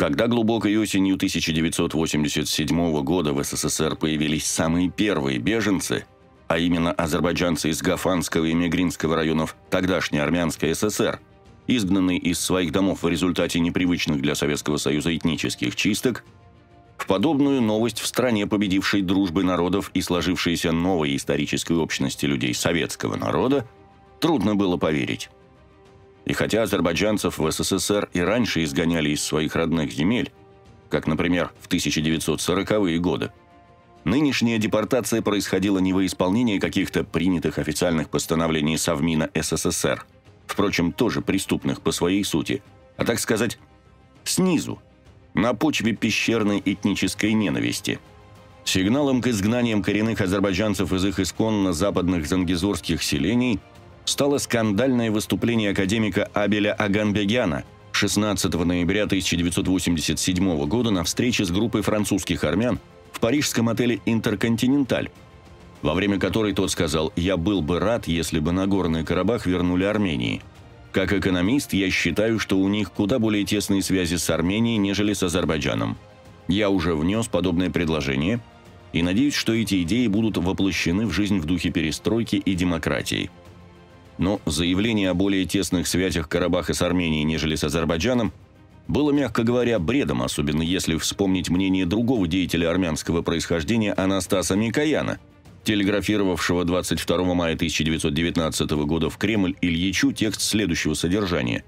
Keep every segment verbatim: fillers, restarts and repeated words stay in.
Когда глубокой осенью тысяча девятьсот восемьдесят седьмого года в СССР появились самые первые беженцы, а именно азербайджанцы из Гафанского и Мегринского районов тогдашней Армянской ССР, изгнанные из своих домов в результате непривычных для Советского Союза этнических чисток, в подобную новость в стране победившей дружбы народов и сложившейся новой исторической общности людей советского народа трудно было поверить. И хотя азербайджанцев в СССР и раньше изгоняли из своих родных земель, как, например, в тысяча девятьсот сороковые годы, нынешняя депортация происходила не во исполнении каких-то принятых официальных постановлений Совмина СССР, впрочем, тоже преступных по своей сути, а, так сказать, снизу, на почве пещерной этнической ненависти. Сигналом к изгнаниям коренных азербайджанцев из их исконно западных зангезурских селений стало скандальное выступление академика Абеля Аганбегяна шестнадцатого ноября тысяча девятьсот восемьдесят седьмого года на встрече с группой французских армян в парижском отеле «Интерконтиненталь», во время которой тот сказал: «Я был бы рад, если бы Нагорный Карабах вернули Армении. Как экономист, я считаю, что у них куда более тесные связи с Арменией, нежели с Азербайджаном. Я уже внес подобное предложение и надеюсь, что эти идеи будут воплощены в жизнь в духе перестройки и демократии». Но заявление о более тесных связях Карабаха с Арменией, нежели с Азербайджаном, было, мягко говоря, бредом, особенно если вспомнить мнение другого деятеля армянского происхождения Анастаса Микояна, телеграфировавшего двадцать второго мая тысяча девятьсот девятнадцатого года в Кремль Ильичу текст следующего содержания: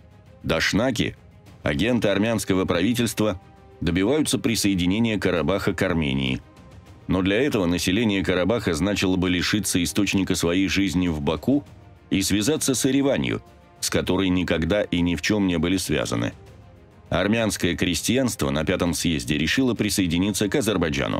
«Дашнаки, агенты армянского правительства, добиваются присоединения Карабаха к Армении. Но для этого население Карабаха значило бы лишиться источника своей жизни в Баку и связаться с Ереванью, с которой никогда и ни в чем не были связаны. Армянское крестьянство на Пятом съезде решило присоединиться к Азербайджану».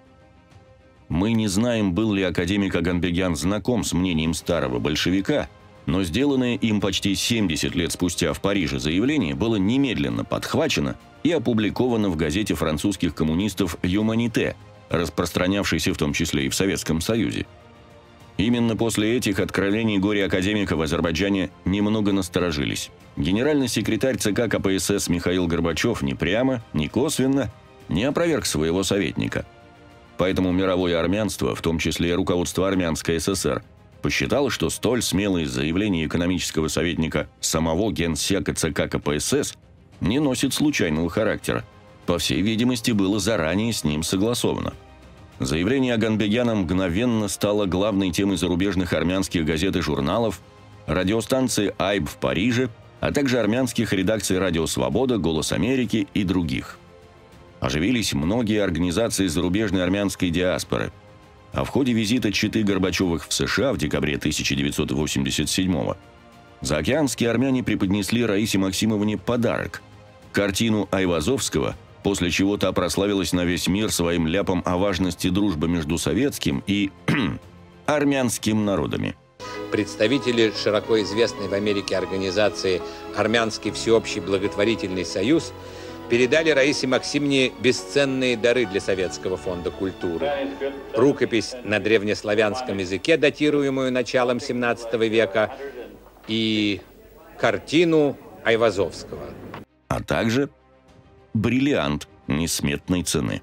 Мы не знаем, был ли академик Аганбегян знаком с мнением старого большевика, но сделанное им почти семьдесят лет спустя в Париже заявление было немедленно подхвачено и опубликовано в газете французских коммунистов «Юманите», распространявшейся в том числе и в Советском Союзе. Именно после этих откровений горе-академика в Азербайджане немного насторожились. Генеральный секретарь ЦК КПСС Михаил Горбачев ни прямо, ни косвенно не опроверг своего советника. Поэтому мировое армянство, в том числе и руководство Армянской ССР, посчитало, что столь смелые заявления экономического советника самого генсека ЦК КПСС не носит случайного характера. По всей видимости, было заранее с ним согласовано. Заявление Аганбегяна мгновенно стало главной темой зарубежных армянских газет и журналов, радиостанции «Айб» в Париже, а также армянских редакций «Радио Свобода», «Голос Америки» и других. Оживились многие организации зарубежной армянской диаспоры. А в ходе визита четы Горбачевых в США в декабре тысяча девятьсот восемьдесят седьмого заокеанские армяне преподнесли Раисе Максимовне подарок – картину Айвазовского, после чего та прославилась на весь мир своим ляпом о важности дружбы между советским и армянским народами. Представители широко известной в Америке организации «Армянский всеобщий благотворительный союз» передали Раисе Максимовне бесценные дары для Советского фонда культуры. Рукопись на древнеславянском языке, датируемую началом семнадцатого века, и картину Айвазовского. А также бриллиант несметной цены.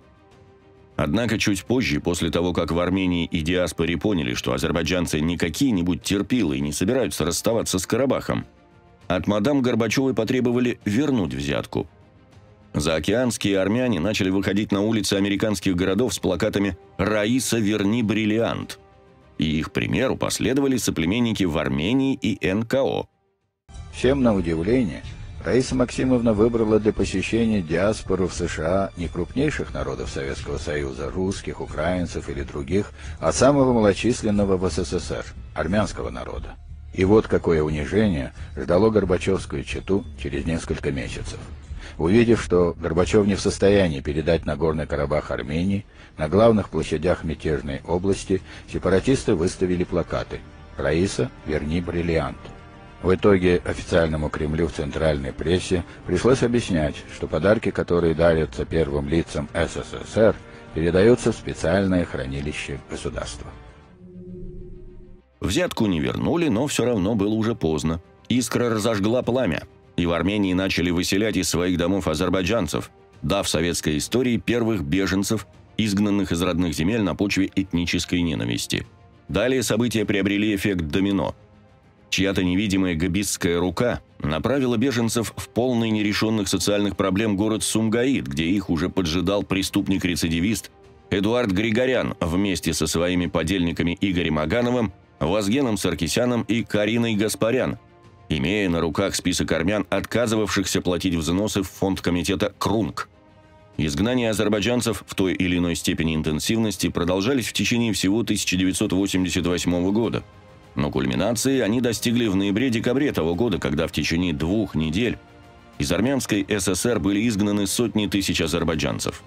Однако чуть позже, после того, как в Армении и диаспоре поняли, что азербайджанцы не какие-нибудь терпилы и не собираются расставаться с Карабахом, от мадам Горбачевой потребовали вернуть взятку. Заокеанские армяне начали выходить на улицы американских городов с плакатами «Раиса, верни бриллиант». И их примеру последовали соплеменники в Армении и эн ка о. Всем на удивление, Раиса Максимовна выбрала для посещения диаспору в США не крупнейших народов Советского Союза, русских, украинцев или других, а самого малочисленного в СССР – армянского народа. И вот какое унижение ждало Горбачевскую чету через несколько месяцев. Увидев, что Горбачев не в состоянии передать Нагорный Карабах Армении, на главных площадях мятежной области сепаратисты выставили плакаты «Раиса, верни бриллиант». В итоге официальному Кремлю в центральной прессе пришлось объяснять, что подарки, которые дарятся первым лицам эс эс эс эр, передаются в специальное хранилище государства. Взятку не вернули, но все равно было уже поздно. Искра разожгла пламя. и в Армении начали выселять из своих домов азербайджанцев, дав советской истории первых беженцев, изгнанных из родных земель на почве этнической ненависти. Далее события приобрели эффект домино. Чья-то невидимая габистская рука направила беженцев в полный нерешенных социальных проблем город Сумгаит, где их уже поджидал преступник-рецидивист Эдуард Григорян вместе со своими подельниками Игорем Агановым, Вазгеном Саркисяном и Кариной Гаспарян, имея на руках список армян, отказывавшихся платить взносы в фонд комитета «Крунг». Изгнания азербайджанцев в той или иной степени интенсивности продолжались в течение всего тысяча девятьсот восемьдесят восьмого года. Но кульминации они достигли в ноябре-декабре того года, когда в течение двух недель из армянской ССР были изгнаны сотни тысяч азербайджанцев.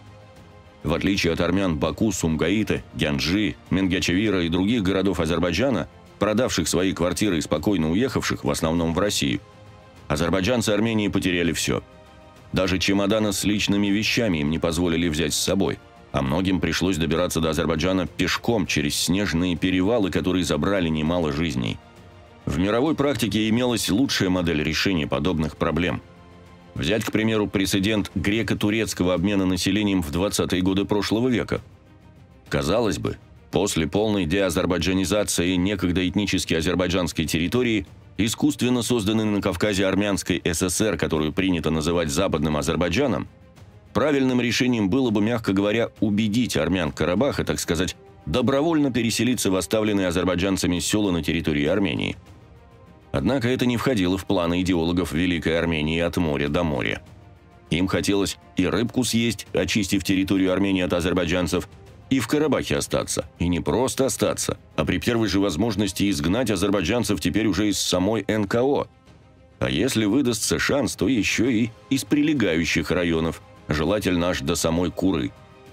В отличие от армян Баку, Сумгаита, Гянджи, Менгячевира и других городов Азербайджана, продавших свои квартиры и спокойно уехавших, в основном в Россию, азербайджанцы Армении потеряли все. Даже чемоданы с личными вещами им не позволили взять с собой, а многим пришлось добираться до Азербайджана пешком через снежные перевалы, которые забрали немало жизней. В мировой практике имелась лучшая модель решения подобных проблем. Взять, к примеру, прецедент греко-турецкого обмена населением в двадцатые годы прошлого века. Казалось бы, после полной деазербайджанизации некогда этнически азербайджанской территории, искусственно созданной на Кавказе армянской ССР, которую принято называть Западным Азербайджаном, правильным решением было бы, мягко говоря, убедить армян Карабаха, так сказать, добровольно переселиться в оставленные азербайджанцами села на территории Армении. Однако это не входило в планы идеологов Великой Армении от моря до моря. Им хотелось и рыбку съесть, очистив территорию Армении от азербайджанцев, и в Карабахе остаться. И не просто остаться, а при первой же возможности изгнать азербайджанцев теперь уже из самой эн ка о. А если выдастся шанс, то еще и из прилегающих районов, желательно аж до самой Куры.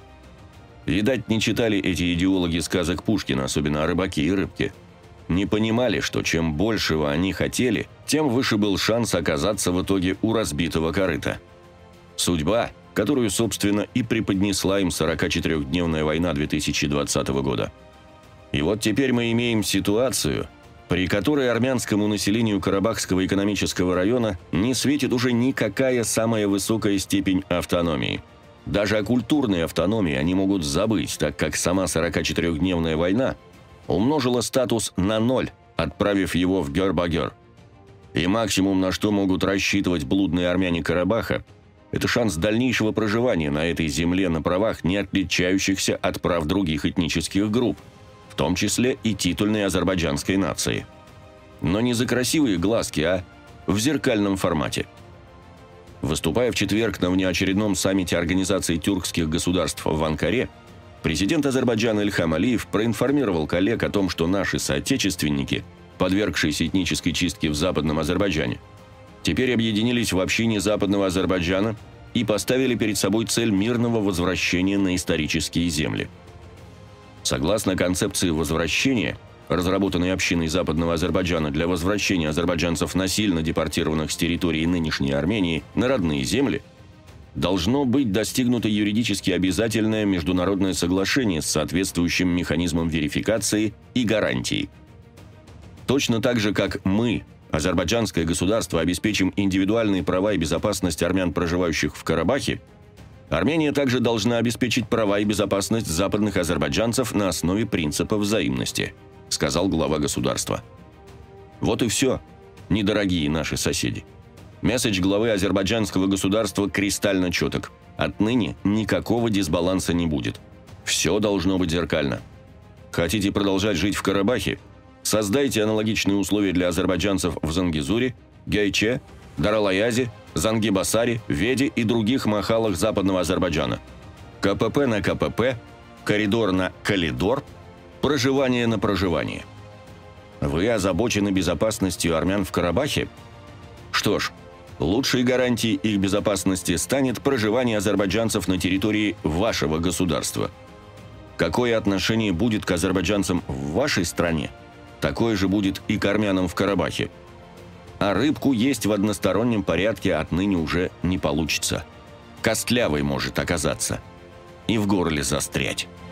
Видать, не читали эти идеологи сказок Пушкина, особенно о рыбаке и рыбке. Не понимали, что чем большего они хотели, тем выше был шанс оказаться в итоге у разбитого корыта. Судьба, которую, собственно, и преподнесла им сорокачетырёхдневная война две тысячи двадцатого года. И вот теперь мы имеем ситуацию, при которой армянскому населению Карабахского экономического района не светит уже никакая самая высокая степень автономии. Даже о культурной автономии они могут забыть, так как сама сорокачетырёхдневная война умножила статус на ноль, отправив его в гер-багер. И максимум, на что могут рассчитывать блудные армяне Карабаха, это шанс дальнейшего проживания на этой земле на правах, не отличающихся от прав других этнических групп, в том числе и титульной азербайджанской нации. Но не за красивые глазки, а в зеркальном формате. Выступая в четверг на внеочередном саммите Организации тюркских государств в Анкаре, президент Азербайджана Ильхам Алиев проинформировал коллег о том, что наши соотечественники, подвергшиеся этнической чистке в Западном Азербайджане, теперь объединились в общине Западного Азербайджана и поставили перед собой цель мирного возвращения на исторические земли. Согласно концепции возвращения, разработанной общиной Западного Азербайджана для возвращения азербайджанцев, насильно депортированных с территории нынешней Армении, на родные земли, должно быть достигнуто юридически обязательное международное соглашение с соответствующим механизмом верификации и гарантий. Точно так же, как мы, азербайджанское государство, обеспечим индивидуальные права и безопасность армян, проживающих в Карабахе, Армения также должна обеспечить права и безопасность западных азербайджанцев на основе принципа взаимности, сказал глава государства. Вот и все, недорогие наши соседи. Месседж главы азербайджанского государства кристально четок. Отныне никакого дисбаланса не будет. Все должно быть зеркально. Хотите продолжать жить в Карабахе? Создайте аналогичные условия для азербайджанцев в Зангезуре, Гайче, Даралаязе, Зангибасаре, Веде и других махалах Западного Азербайджана. ка пэ пэ на ка пэ пэ, коридор на коридор, проживание на проживание. Вы озабочены безопасностью армян в Карабахе? Что ж, лучшей гарантией их безопасности станет проживание азербайджанцев на территории вашего государства. Какое отношение будет к азербайджанцам в вашей стране, такое же будет и к армянам в Карабахе. А рыбку есть в одностороннем порядке отныне уже не получится. Костлявой может оказаться и в горле застрять.